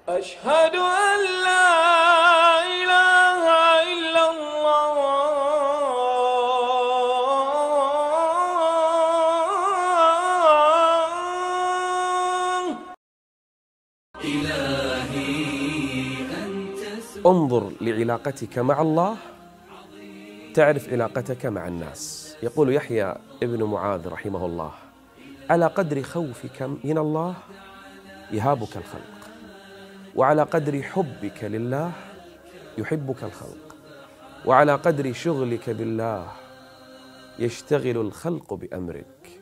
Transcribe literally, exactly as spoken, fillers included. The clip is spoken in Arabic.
أشهد أن لا إله إلا الله إلهي أنت. انظر لعلاقتك مع الله تعرف علاقتك مع الناس. يقول يحيى ابن معاذ رحمه الله: على قدر خوفك من الله يهابك الخلق، وعلى قدر حبك لله يحبك الخلق، وعلى قدر شغلك بالله يشتغل الخلق بأمرك.